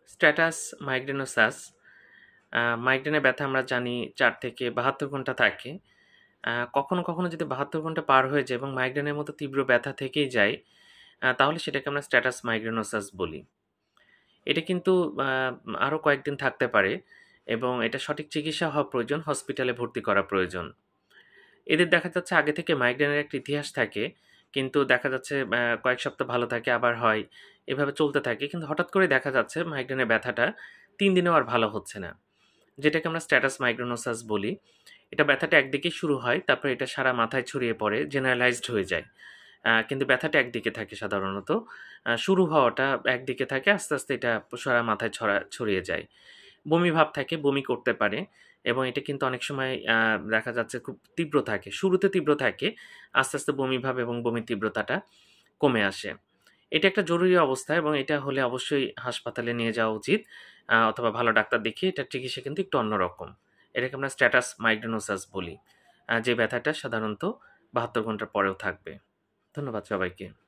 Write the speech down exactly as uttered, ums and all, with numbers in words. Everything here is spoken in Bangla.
স্ট্যাটাস মাইগ্রেনোসাস আ মাইগ্রেনের ব্যথা আমরা জানি চার থেকে বাহাত্তর ঘন্টা থাকে। আ কখনো, কখনো যদি বাহাত্তর ঘন্টা পার হয়ে যায় এবং মাইগ্রেনের মতো তীব্র ব্যথা থেকেই যায়, আ তাহলে সেটাকে আমরা স্ট্যাটাস মাইগ্রেনোসাস বলি। এটা কিন্তু আ আরো কয়েকদিন থাকতে পারে এবং এটা সঠিক চিকিৎসা হওয়া প্রয়োজন, হসপিটালে ভর্তি করা প্রয়োজন। এদের দেখা যাচ্ছে আগে থেকে মাইগ্রেনের একটা ইতিহাস থাকে। কিন্তু দেখা যাচ্ছে আ কয়েক সপ্তাহ ভালো থাকে, আবার হয়। এভাবে চলতে থাকে। কিন্তু হঠাৎ করে দেখা যাচ্ছে মাইগ্রেনের ব্যথাটা তিন দিনেও আর ভালো হচ্ছে না। যেটাকে আমরা স্ট্যাটাস মাইগ্রেনোসাস বলি। এটা ব্যথাটা একদিকেই শুরু হয়, তারপরে এটা সারা মাথায় ছড়িয়ে পড়ে, জেনারেলাইজড হয়ে যায়। আ কিন্তু ব্যথাটা একদিকে থাকে সাধারণত। আ শুরু হওয়াটা একদিকে থাকে, আস্তে, আস্তে এটা সারা মাথায় ছড়া ছড়িয়ে যায়। বমি ভাব থাকে, বমি করতে পারে এবং এটা কিন্তু অনেক সময় আ দেখা যাচ্ছে খুব তীব্র থাকে। শুরুতে তীব্র থাকে, আস্তে, আস্তে বমি ভাব এবং বমির তীব্রতাটা কমে আসে। এটা একটা জরুরি অবস্থা এবং এটা হলে অবশ্যই হাসপাতালে নিয়ে যাওয়া উচিত। আ অথবা ভালো ডাক্তার দেখিয়ে এটার চিকিৎসা কিন্তু একটু অন্যরকম। এটাকে আমরা স্ট্যাটাস মাইগ্রেনোসাস বলি। আ যে ব্যথাটা সাধারণত বাহাত্তর ঘন্টার পরেও থাকবে। ধন্যবাদ সবাইকে।